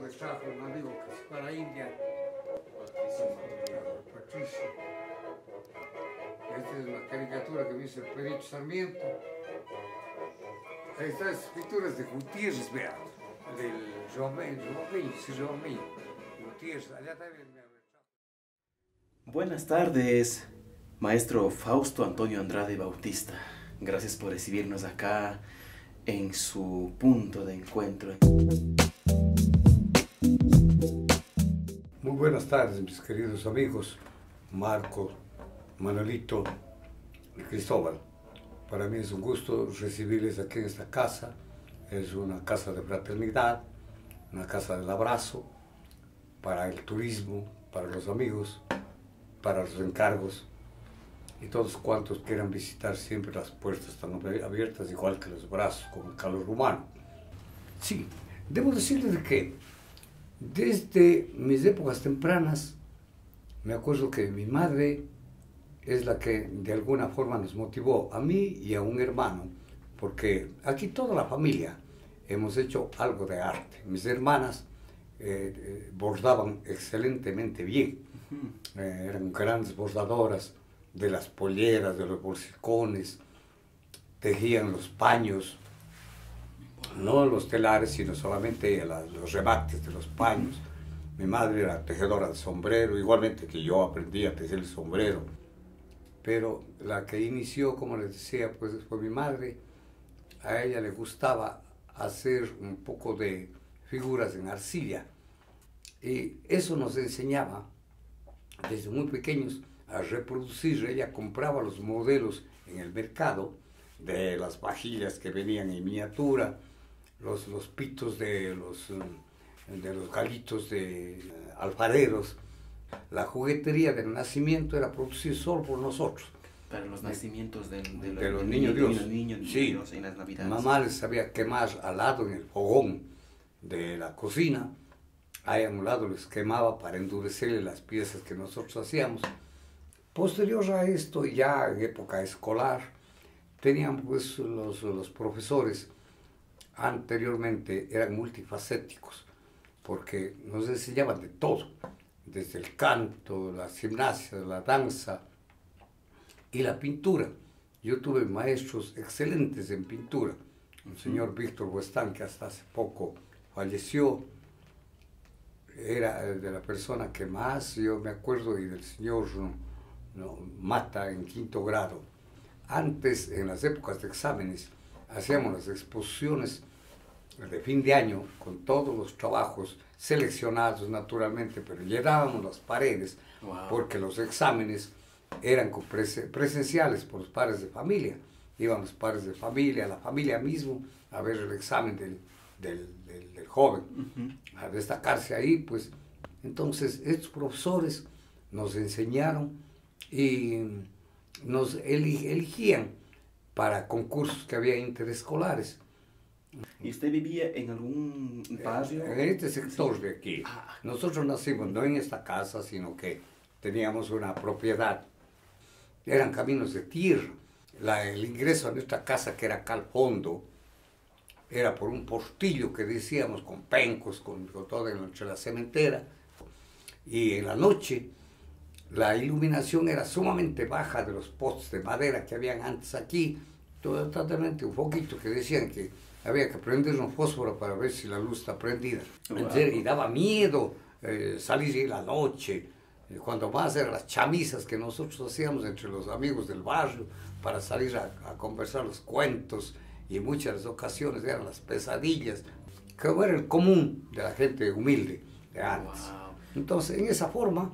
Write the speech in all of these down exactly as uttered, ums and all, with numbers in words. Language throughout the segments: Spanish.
me trajo un amigo que se fue a la India, Patricio. Esta es una caricatura que me hizo el Perito Sarmiento. Estas pinturas de Gutiérrez, vea, del Joamén, Joamén, sí, Joamén, Gutiérrez, allá también me Buenas tardes, maestro Fausto Antonio Andrade Bautista. Gracias por recibirnos acá en su punto de encuentro. Muy buenas tardes, mis queridos amigos, Marco, Manuelito y Cristóbal. Para mí es un gusto recibirles aquí en esta casa. Es una casa de fraternidad, una casa del abrazo, para el turismo, para los amigos, para los encargos y todos cuantos quieran visitar. Siempre las puertas están abiertas, igual que los brazos, como el calor humano. Sí, debo decirles que desde mis épocas tempranas me acuerdo que mi madre es la que de alguna forma nos motivó a mí y a un hermano, porque aquí toda la familia hemos hecho algo de arte. Mis hermanas eh, eh, bordaban excelentemente bien, eh, eran grandes bordadoras de las polleras, de los bolsicones, tejían los paños, no los telares, sino solamente la, los remates de los paños. Mi madre era tejedora de sombrero, igualmente que yo aprendí a tejer el sombrero. Pero la que inició, como les decía, pues fue mi madre. A ella le gustaba hacer un poco de figuras en arcilla. Y eso nos enseñaba, desde muy pequeños, a reproducir. Ella compraba los modelos en el mercado de las vajillas que venían en miniatura, los, los pitos de los, de los galitos de alfareros. La juguetería del nacimiento era producida solo por nosotros. Para los nacimientos de, de, de los de niños Dios. Los niños Sí. Dios en las Navidades. Mamá les sabía quemar al lado en el fogón de la cocina. Ahí a un lado les quemaba para endurecerle las piezas que nosotros hacíamos. Posterior a esto, ya en época escolar, tenían pues los, los profesores anteriormente eran multifacéticos, porque nos enseñaban de todo, desde el canto, la gimnasia, la danza y la pintura. Yo tuve maestros excelentes en pintura, el señor Víctor Buestán, que hasta hace poco falleció, era de la persona que más yo me acuerdo, y del señor no, Mata en quinto grado. Antes, en las épocas de exámenes, hacíamos las exposiciones de fin de año con todos los trabajos seleccionados naturalmente, pero llenábamos las paredes. Wow. Porque los exámenes eran presenciales por los padres de familia. Iban los padres de familia, la familia mismo, a ver el examen del, del, del, del joven, uh-huh. a destacarse ahí. Pues entonces estos profesores nos enseñaron y nos eligían para concursos que había interescolares. ¿Y usted vivía en algún barrio? En este sector sí. de aquí. Ah. Nosotros nacimos no en esta casa, sino que teníamos una propiedad. Eran caminos de tierra. La, el ingreso a nuestra casa, que era acá al fondo, era por un portillo que decíamos, con pencos, con, con todo entre la cementera. Y en la noche la iluminación era sumamente baja de los postes de madera que habían antes aquí. Totalmente un poquito que decían que había que prender un fósforo para ver si la luz está prendida. Wow. Y daba miedo eh, salir en la noche. Cuando más eran las chamisas que nosotros hacíamos entre los amigos del barrio para salir a, a conversar los cuentos, y en muchas ocasiones eran las pesadillas, que era el común de la gente humilde de antes. Wow. Entonces, en esa forma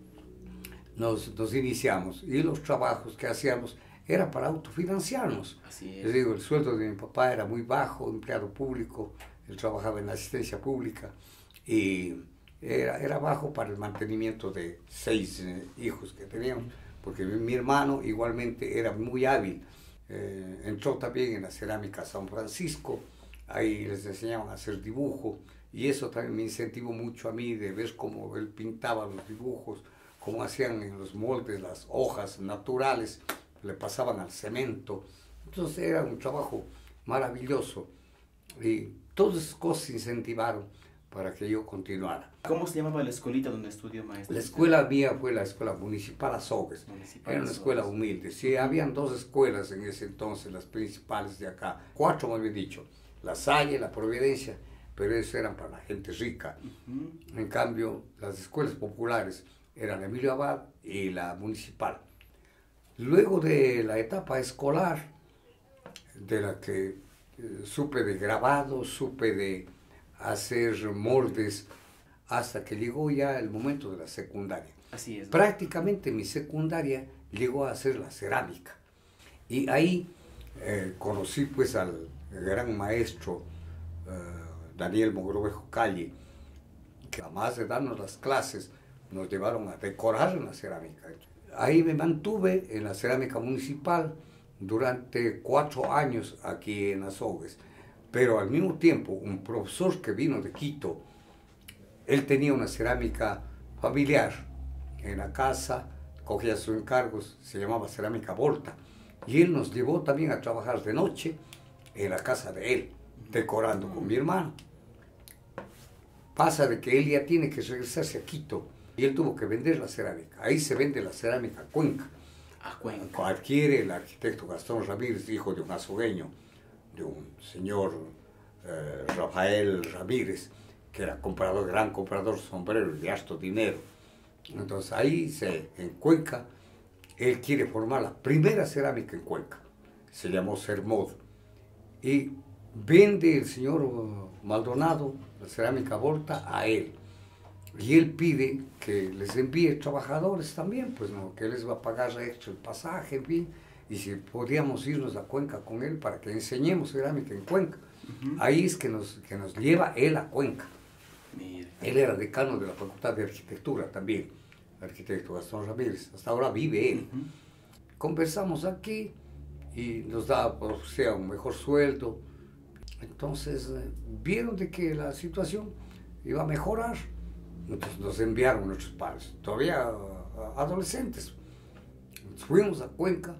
nos, nos iniciamos, y los trabajos que hacíamos era para autofinanciarnos. Así es. Les digo, el sueldo de mi papá era muy bajo, empleado público, él trabajaba en la asistencia pública, y era, era bajo para el mantenimiento de seis eh, hijos que teníamos, porque mi, mi hermano igualmente era muy hábil. Eh, entró también en la cerámica San Francisco, ahí les enseñaban a hacer dibujo, y eso también me incentivó mucho a mí, de ver cómo él pintaba los dibujos, cómo hacían en los moldes las hojas naturales, le pasaban al cemento. Entonces era un trabajo maravilloso, y todas esas cosas incentivaron para que yo continuara. ¿Cómo se llamaba la escuelita donde estudió, maestro? La escuela mía fue la Escuela Municipal Azogues. Municipal Era una Azogues. escuela humilde. Sí, habían dos escuelas en ese entonces, las principales de acá. Cuatro, más bien dicho. La Salle, la Providencia, pero esas eran para la gente rica. Uh-huh. En cambio, las escuelas populares eran la Emilio Abad y la Municipal. Luego de la etapa escolar, de la que eh, supe de grabado, supe de hacer moldes, hasta que llegó ya el momento de la secundaria. Así es. Prácticamente mi secundaria llegó a ser la cerámica. Y ahí eh, conocí pues al gran maestro eh, Daniel Mogrovejo Calle, que además de darnos las clases, nos llevaron a decorar en la cerámica. Ahí me mantuve en la cerámica municipal durante cuatro años aquí en Azogues. Pero al mismo tiempo, un profesor que vino de Quito, él tenía una cerámica familiar en la casa, cogía sus encargos, se llamaba Cerámica Volta. Y él nos llevó también a trabajar de noche en la casa de él, decorando con mi hermano. Pasa de que él ya tiene que regresarse a Quito y él tuvo que vender la cerámica. Ahí se vende la cerámica Cuenca. A Cuenca. Adquiere el arquitecto Gastón Ramírez, hijo de un azogueño, de un señor eh, Rafael Ramírez, que era comprador, gran comprador de sombreros de harto dinero. Entonces ahí se, en Cuenca, él quiere formar la primera cerámica en Cuenca. Se llamó Sermod. Y vende el señor Maldonado la cerámica Volta a él. Y él pide que les envíe trabajadores también, pues no, que él les va a pagar extra el pasaje, en fin, y si podíamos irnos a Cuenca con él para que enseñemos cerámica en Cuenca. Uh-huh. Ahí es que nos, que nos lleva él a Cuenca. Mira. Él era decano de la Facultad de Arquitectura también, el arquitecto Gastón Ramírez, hasta ahora vive él. Uh-huh. Conversamos aquí y nos da, o sea, un mejor sueldo. Entonces eh, vieron de que la situación iba a mejorar. Entonces nos enviaron nuestros padres, todavía uh, adolescentes. Entonces, fuimos a Cuenca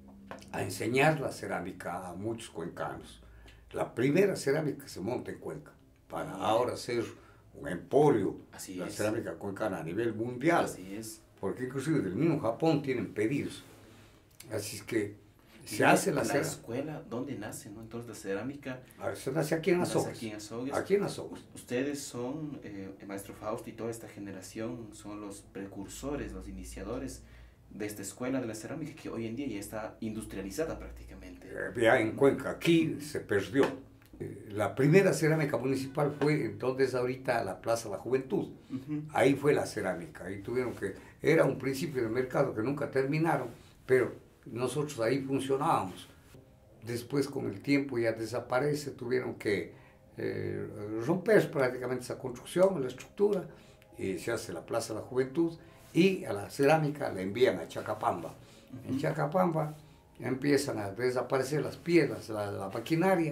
a enseñar la cerámica a muchos cuencanos. La primera cerámica que se monta en Cuenca, para ahora ser un emporio, Así la es. cerámica cuencana a nivel mundial. Así es. Porque inclusive del mismo Japón tienen pedidos. Así es que se ¿Y hace la, la cerámica. escuela dónde nace, no? Entonces la cerámica A ver, se nace aquí en Azogues. Aquí en Azogues. Aquí en Azogues. Ustedes son, eh, el maestro Fausto y toda esta generación, son los precursores, los iniciadores de esta escuela de la cerámica que hoy en día ya está industrializada prácticamente. Eh, ya en Cuenca, aquí se perdió. Eh, la primera cerámica municipal fue entonces ahorita la Plaza de la Juventud. Uh-huh. Ahí fue la cerámica. Ahí tuvieron que, era un principio de mercado que nunca terminaron, pero nosotros ahí funcionábamos. Después con el tiempo ya desaparece, tuvieron que eh, romper prácticamente esa construcción, la estructura, y se hace la Plaza de la Juventud, y a la cerámica la envían a Chacapamba. Uh-huh. En Chacapamba empiezan a desaparecer las piedras, la, la maquinaria,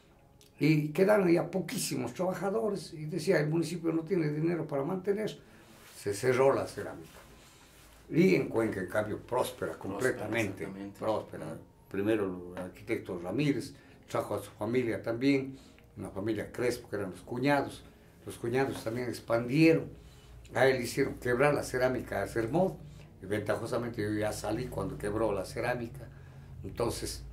y quedaron ya poquísimos trabajadores, y decía, el municipio no tiene dinero para mantener, se cerró la cerámica. Y en Cuenca, en cambio, próspera completamente, próspera. Primero el arquitecto Ramírez, trajo a su familia también, una familia Crespo, que eran los cuñados. Los cuñados también expandieron. A él hicieron quebrar la cerámica de Sermod, y ventajosamente yo ya salí cuando quebró la cerámica. Entonces,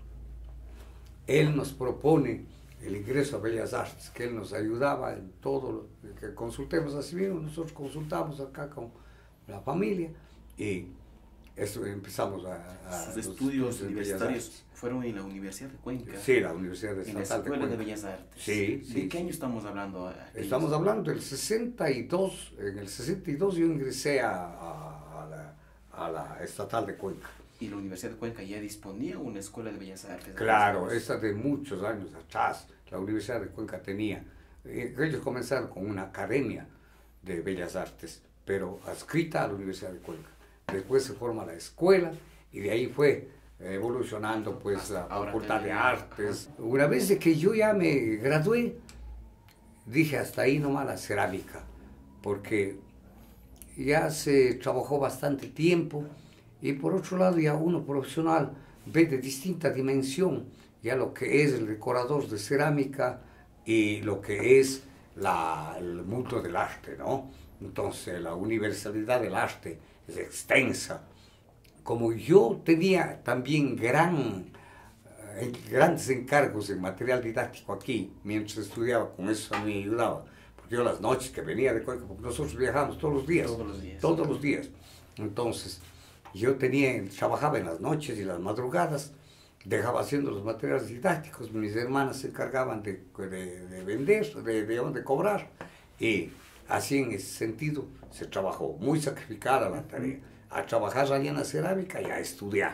él nos propone el ingreso a Bellas Artes, que él nos ayudaba en todo lo que consultemos así mismo. Nosotros consultamos acá con la familia. Y eso empezamos a... a Sus estudios universitarios fueron en la Universidad de Cuenca. Sí, la Universidad de En la Escuela de, de Bellas Artes. Sí, sí. ¿De qué año estamos hablando? Estamos hablando del sesenta y dos. En el sesenta y dos yo ingresé a, a, a, la, a la Estatal de Cuenca. ¿Y la Universidad de Cuenca ya disponía de una Escuela de Bellas Artes? Claro, esa de muchos años atrás. La Universidad de Cuenca tenía. Ellos comenzaron con una academia de Bellas Artes, pero adscrita a la Universidad de Cuenca. Después se forma la escuela y de ahí fue evolucionando pues la Facultad de Artes. Una vez de que yo ya me gradué, dije hasta ahí nomás la cerámica, porque ya se trabajó bastante tiempo y por otro lado ya uno profesional ve de distinta dimensión ya lo que es el decorador de cerámica y lo que es la, el mundo del arte, ¿no? Entonces la universalidad del arte es extensa. Como yo tenía también gran, eh, grandes encargos en material didáctico aquí, mientras estudiaba, con eso a mí me ayudaba. Porque yo las noches que venía de Cuenca, porque nosotros viajábamos todos los días. Todos los días. Todos los días. Entonces, yo tenía, trabajaba en las noches y las madrugadas, dejaba haciendo los materiales didácticos, mis hermanas se encargaban de, de, de vender, de, de, de cobrar, y así en ese sentido se trabajó, muy sacrificada la tarea, a trabajar allá en la cerámica y a estudiar.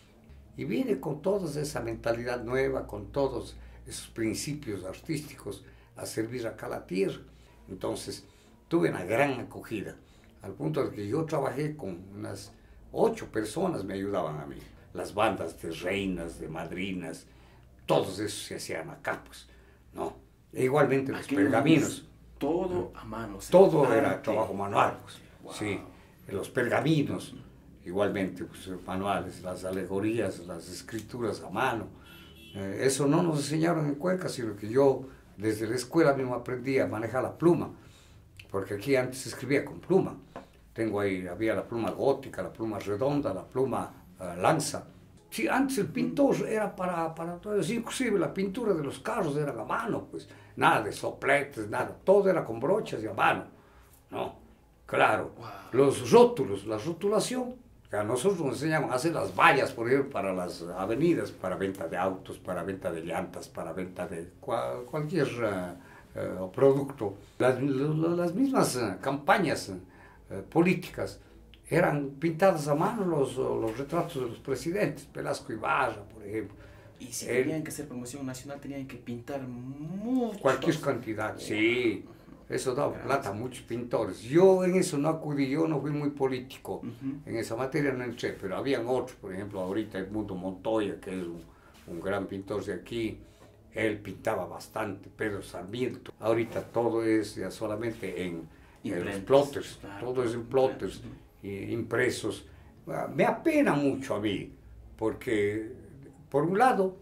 Y vine con toda esa mentalidad nueva, con todos esos principios artísticos a servir acá a la tierra. Entonces tuve una gran acogida, al punto de que yo trabajé con unas ocho personas, me ayudaban a mí. Las bandas de reinas, de madrinas, todos esos se hacían acá, pues, ¿no? E igualmente los Aquí pergaminos. Todo a mano. Todo era trabajo manual, pues. Wow. Sí, los pergaminos, igualmente, pues, manuales, las alegorías, las escrituras a mano. Eh, eso no nos enseñaron en Cuenca, sino que yo desde la escuela mismo aprendí a manejar la pluma, porque aquí antes se escribía con pluma. Tengo ahí, había la pluma gótica, la pluma redonda, la pluma uh, lanza. Sí, antes el pintor era para, para todo eso, inclusive la pintura de los carros era a mano, pues, nada de sopletes, nada, todo era con brochas y a mano, ¿no? Claro, wow. Los rótulos, la rotulación, que a nosotros nos enseñaban a hacer las vallas, por ejemplo, para las avenidas, para venta de autos, para venta de llantas, para venta de cual, cualquier uh, uh, producto. Las, las mismas uh, campañas uh, políticas eran pintadas a mano los, los retratos de los presidentes, Velasco Ibarra, por ejemplo. Y si El, tenían que hacer promoción nacional, tenían que pintar mucho. Cualquier cantidad, sí. Eso daba plata a muchos pintores. Yo en eso no acudí, yo no fui muy político. Uh-huh. En esa materia no entré, pero habían otros, por ejemplo, ahorita Edmundo Montoya, que es un, un gran pintor de aquí, él pintaba bastante, Pedro Sarmiento. Ahorita todo es ya solamente en, en los plotters, claro, todo es en plotters. Uh-huh. Impresos. Me apena mucho a mí, porque por un lado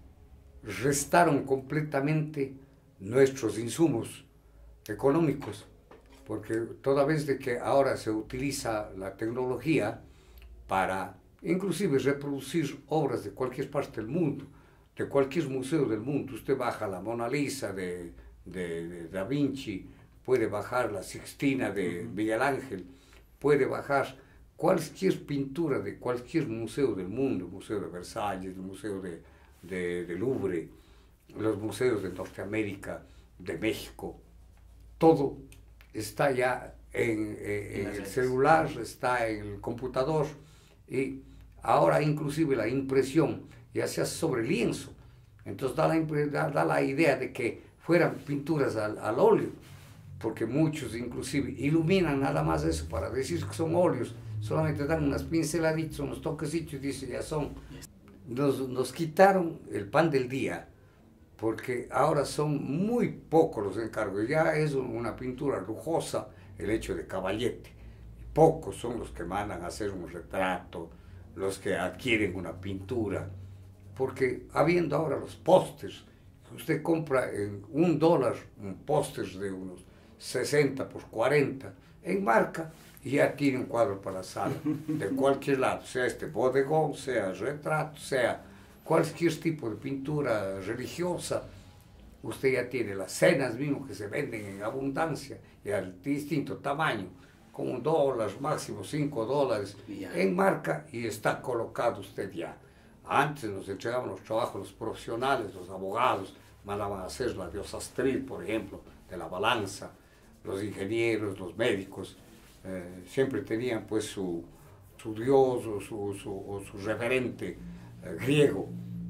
restaron completamente nuestros insumos económicos, porque toda vez de que ahora se utiliza la tecnología para inclusive reproducir obras de cualquier parte del mundo, de cualquier museo del mundo, usted baja la Mona Lisa de, de, de Da Vinci, puede bajar la Sixtina de Miguel Ángel, puede bajar cualquier pintura de cualquier museo del mundo, el Museo de Versalles, el Museo de, de, de Louvre, los museos de Norteamérica, de México, todo está ya en, en, en el celular, está en el computador, y ahora inclusive la impresión ya se hace sobre lienzo, entonces da la, da, da la idea de que fueran pinturas al, al óleo, porque muchos inclusive iluminan nada más eso para decir que son óleos, solamente dan unas pinceladitas, unos toquecitos y dicen ya son. Nos, nos quitaron el pan del día, porque ahora son muy pocos los encargos, ya es una pintura lujosa el hecho de caballete, pocos son los que mandan a hacer un retrato, los que adquieren una pintura, porque habiendo ahora los pósters, usted compra en un dólar un póster de unos sesenta por cuarenta, en marca, y ya tiene un cuadro para la sala, de cualquier lado, sea este bodegón, sea retrato, sea cualquier tipo de pintura religiosa, usted ya tiene las cenas mismo que se venden en abundancia, y al distinto tamaño, con un dólar, máximo cinco dólares, en marca, y está colocado usted ya. Antes nos entregaban los trabajos los profesionales, los abogados, mandaban a hacer la diosa Astril, por ejemplo, de la balanza, los ingenieros, los médicos, eh, siempre tenían pues su, su dios o su, su, o su referente eh, griego.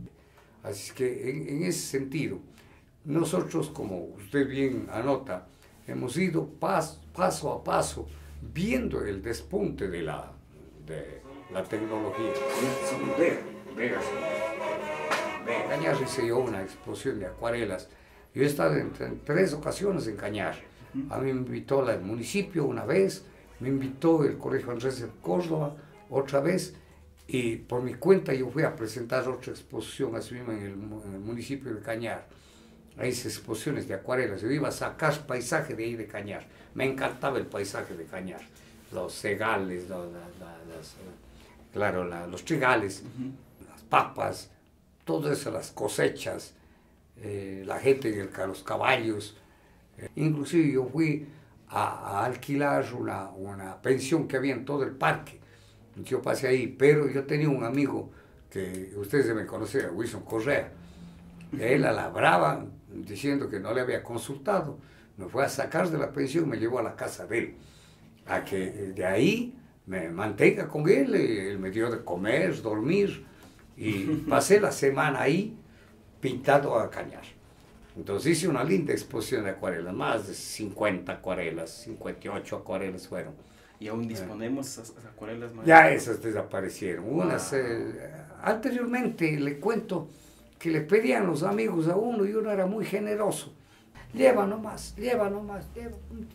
Así que en, en ese sentido, nosotros, como usted bien anota, hemos ido pas, paso a paso viendo el despunte de la, de la tecnología. En Cañar hice yo una exposición de acuarelas. Yo he estado en, en tres ocasiones en Cañar. A mí me invitó el municipio una vez, me invitó el Colegio Andrés de Córdoba otra vez, y por mi cuenta yo fui a presentar otra exposición así mismo en el, en el municipio de Cañar. a esas exposiciones de acuarelas. Yo iba a sacar paisaje de ahí de Cañar. Me encantaba el paisaje de Cañar. Los cegales, lo, la, la, las, claro, la, los trigales, uh-huh. las papas, todas esas, las cosechas, eh, la gente, el, los caballos. Eh, inclusive yo fui a, a alquilar una, una pensión que había en todo el parque. Yo pasé ahí, pero yo tenía un amigo que ustedes deben conocer, Wilson Correa. Él a la brava, diciendo que no le había consultado, me fue a sacar de la pensión y me llevó a la casa de él. A que de ahí me mantenga con él, él me dio de comer, dormir, y pasé la semana ahí pintado a Cañar. Entonces hice una linda exposición de acuarelas, más de cincuenta acuarelas, cincuenta y ocho acuarelas fueron. ¿Y aún disponemos esas, esas acuarelas? Maestro? Ya esas desaparecieron. Unas, eh, anteriormente le cuento que le pedían los amigos a uno y uno era muy generoso. Lleva nomás, lleva nomás, lleva.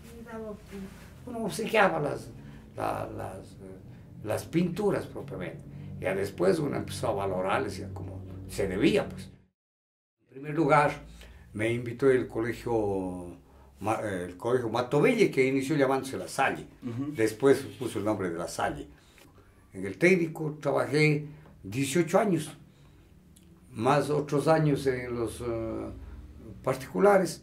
Uno obsequiaba las, la, las, las pinturas propiamente. Ya después uno empezó a valorarles ya como se debía, pues. En primer lugar, me invitó el colegio, el colegio Matovelle, que inició llamándose La Salle. Uh-huh. Después puso el nombre de La Salle. En el técnico trabajé dieciocho años, más otros años en los uh, particulares.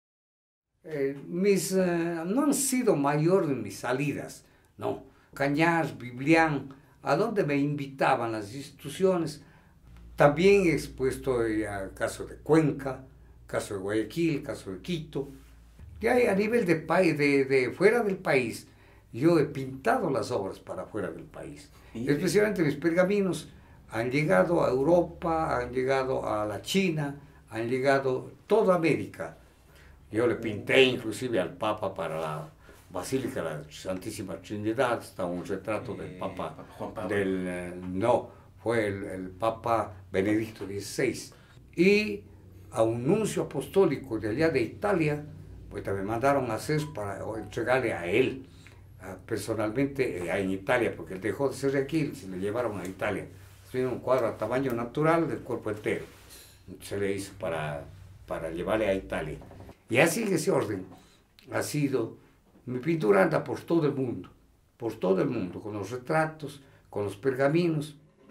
Eh, mis, uh, no han sido mayores mis salidas, no. Cañar, Biblián, a donde me invitaban las instituciones. También he expuesto al caso de Cuenca, caso de Guayaquil, caso de Quito. Ya a nivel de, país, de, de fuera del país, yo he pintado las obras para fuera del país. ¿Sí? Especialmente mis pergaminos han llegado a Europa, han llegado a la China, han llegado a toda América. Yo le pinté inclusive al Papa para la Basílica de la Santísima Trinidad, está un retrato del Papa, Juan Pablo. Del, eh, no, fue el, el Papa Benedicto dieciséis. Y a un nuncio apostólico de allá de Italia, pues también me mandaron a hacer para entregarle a él, a, personalmente eh, en Italia, porque él dejó de ser de aquí, se le llevaron a Italia. Tiene un cuadro a tamaño natural del cuerpo entero, se le hizo para, para llevarle a Italia. Y así en ese orden ha sido, mi pintura anda por todo el mundo, por todo el mundo, con los retratos, con los pergaminos.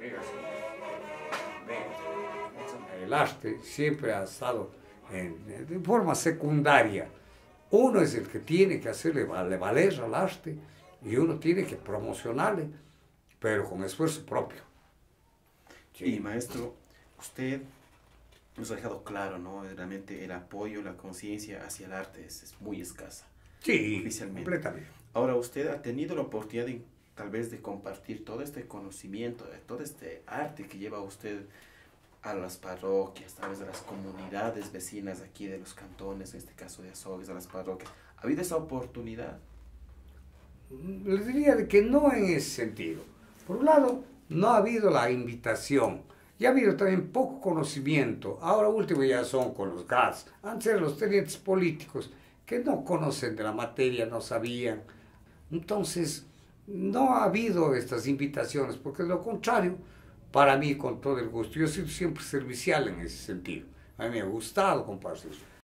El arte siempre ha estado en, de forma secundaria. Uno es el que tiene que hacerle valer al arte y uno tiene que promocionarle, pero con esfuerzo propio. Sí. Y maestro, usted nos ha dejado claro, ¿no? Realmente el apoyo, la conciencia hacia el arte es, es muy escasa. Sí, completamente. Ahora, usted ha tenido la oportunidad de, tal vez, de compartir todo este conocimiento, de todo este arte que lleva usted a las parroquias, tal vez a las comunidades vecinas aquí de los cantones, en este caso de Azogues, a las parroquias. ¿Ha habido esa oportunidad? Les diría de que no en ese sentido. Por un lado, no ha habido la invitación. Ya ha habido también poco conocimiento. Ahora último ya son con los G A S. Antes eran los tenientes políticos que no conocen de la materia, no sabían. Entonces, no ha habido estas invitaciones, porque de lo contrario, para mí, con todo el gusto, yo he sido siempre servicial en ese sentido. A mí me ha gustado compartir.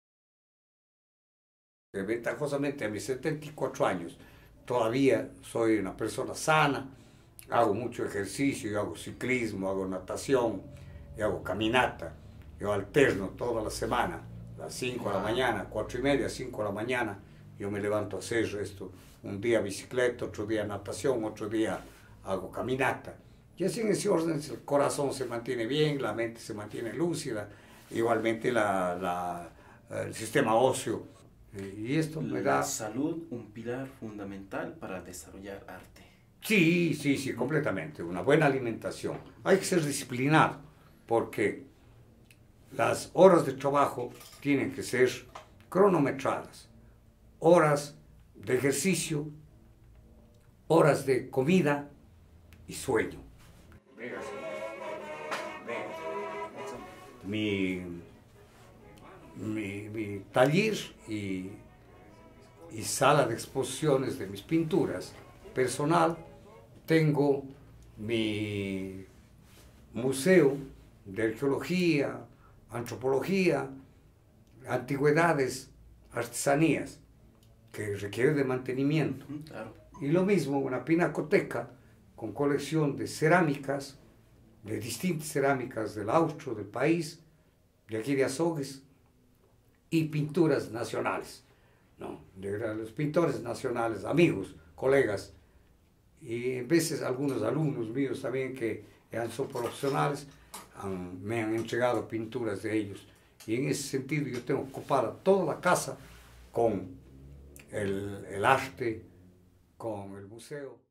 Ventajosamente, a mis setenta y cuatro años, todavía soy una persona sana, hago mucho ejercicio, yo hago ciclismo, hago natación, yo hago caminata, yo alterno toda la semana, a las cinco de la mañana, cuatro y media, cinco de la mañana, yo me levanto a hacer esto, un día bicicleta, otro día natación, otro día hago caminata. Y así en ese orden el corazón se mantiene bien, la mente se mantiene lúcida, igualmente la, la, el sistema óseo. Y esto me da... La salud, un pilar fundamental para desarrollar arte. Sí, sí, sí, completamente. Una buena alimentación. Hay que ser disciplinado, porque las horas de trabajo tienen que ser cronometradas. Horas de ejercicio, horas de comida y sueño. Mi, mi, mi taller y, y sala de exposiciones de mis pinturas personal, tengo mi museo de arqueología, antropología, antigüedades, artesanías, que requieren de mantenimiento. Claro. Y lo mismo, una pinacoteca con colección de cerámicas, de distintas cerámicas del Austro, del país, de aquí de Azogues, y pinturas nacionales, ¿no? De los pintores nacionales, amigos, colegas, y en veces algunos alumnos míos también que han sido profesionales, han, me han entregado pinturas de ellos. Y en ese sentido yo tengo ocupada toda la casa con el, el arte, con el museo.